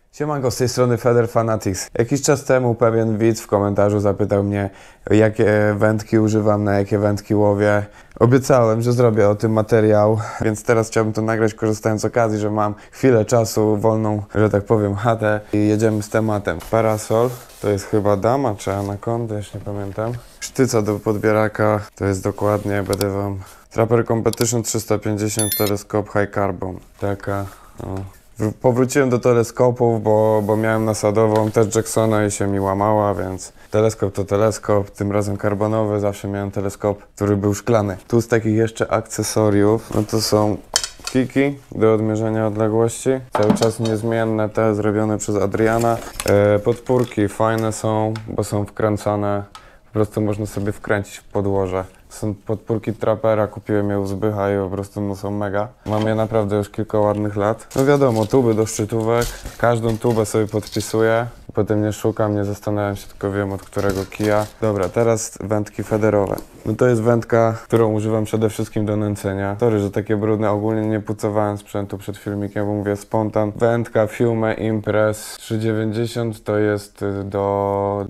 Siemanko, z tej strony Feder Fanatics. Jakiś czas temu pewien widz w komentarzu zapytał mnie, jakie wędki używam, na jakie wędki łowię. Obiecałem, że zrobię o tym materiał, więc teraz chciałbym to nagrać, korzystając z okazji, że mam chwilę czasu, wolną, że tak powiem, chatę i jedziemy z tematem. Parasol, to jest chyba dama czy anakonda, już nie pamiętam. Sztyca do podbieraka, to jest dokładnie, będę wam... Trapper Competition 350 teleskop High Carbon. Taka, o. Powróciłem do teleskopów, bo miałem nasadową też Jacksona i się mi łamała, więc teleskop to teleskop, tym razem karbonowy, zawsze miałem teleskop, który był szklany. Tu z takich jeszcze akcesoriów, no to są kiki do odmierzenia odległości, cały czas niezmienne, te zrobione przez Adriana. Podpórki fajne są, bo są wkręcane, po prostu można sobie wkręcić w podłoże. Są podpórki Trappera, kupiłem je u Zbycha i po prostu no, są mega. Mam je naprawdę już kilka ładnych lat. No wiadomo, tuby do szczytówek, każdą tubę sobie podpisuję. Potem nie szukam, nie zastanawiam się, tylko wiem od którego kija. Dobra, teraz wędki federowe. No to jest wędka, którą używam przede wszystkim do nęcenia. Sorry, że takie brudne, ogólnie nie pucowałem sprzętu przed filmikiem, bo mówię spontan. Wędka Fiume Impress 390 to jest do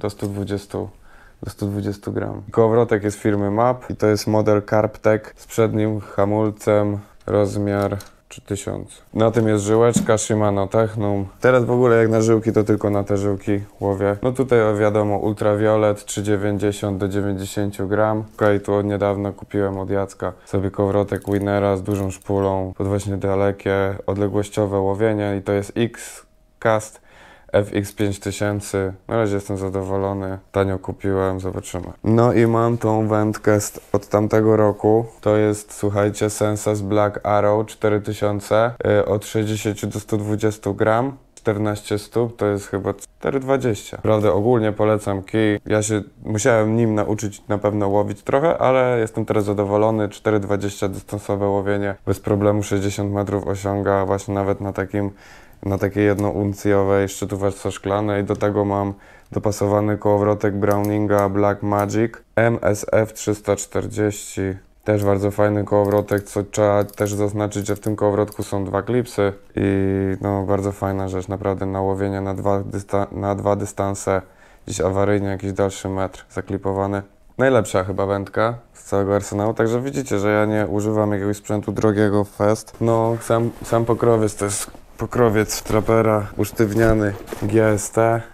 120 gram. Kołowrotek jest firmy MAP i to jest model Carptech z przednim hamulcem, rozmiar 3000. Na tym jest żyłeczka Shimano Technum. Teraz w ogóle jak na żyłki, to tylko na te żyłki łowię. No tutaj wiadomo ultrawiolet 390 do 90 gram. Okej, tu od niedawna kupiłem od Jacka sobie kołowrotek Winnera z dużą szpulą pod właśnie dalekie, odległościowe łowienie i to jest X-Cast FX 5000. Na razie jestem zadowolony. Tanio kupiłem, zobaczymy. No i mam tą wędkę od tamtego roku. To jest, słuchajcie, Sensas Black Arrow 4000 od 60 do 120 gram. 14 stóp, to jest chyba 4,20. Naprawdę ogólnie polecam kij. Ja się musiałem nim nauczyć na pewno łowić trochę, ale jestem teraz zadowolony. 4,20 dystansowe łowienie. Bez problemu 60 metrów osiąga właśnie nawet na takiej jednouncjowej szczytóweczce szklanej. Do tego mam dopasowany kołowrotek Browninga Black Magic MSF 340. Też bardzo fajny kołowrotek, co trzeba też zaznaczyć, że w tym kołowrotku są dwa klipsy i no bardzo fajna rzecz, naprawdę na łowienie na dwa dystanse, gdzieś awaryjnie jakiś dalszy metr zaklipowany. Najlepsza chyba wędka z całego arsenału, także widzicie, że ja nie używam jakiegoś sprzętu drogiego fest. No sam pokrowiec to jest pokrowiec Trappera usztywniany GST.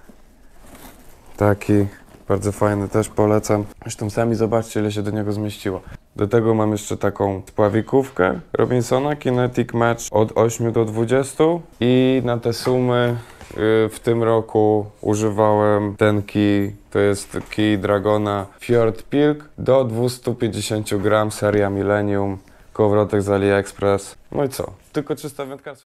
Taki bardzo fajny, też polecam. Zresztą sami zobaczcie, ile się do niego zmieściło. Do tego mam jeszcze taką spławikówkę Robinsona Kinetic Match od 8 do 20 i na te sumy w tym roku używałem ten kij, to jest kij Dragona Fjord Pilk do 250 gram, seria Millennium, kołowrotek z AliExpress. No i co? Tylko 300 wędkarstw.